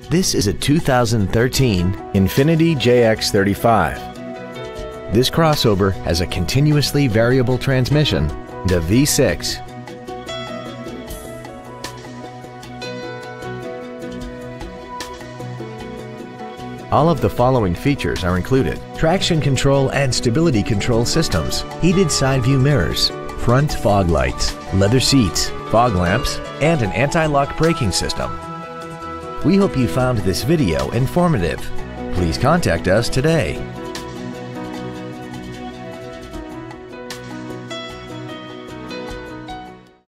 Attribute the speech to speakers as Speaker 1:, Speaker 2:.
Speaker 1: This is a 2013 Infiniti JX35. This crossover has a continuously variable transmission and a V6. All of the following features are included: traction control and stability control systems, heated side view mirrors, front fog lights, leather seats, fog lamps, and an anti-lock braking system. We hope you found this video informative. Please contact us today.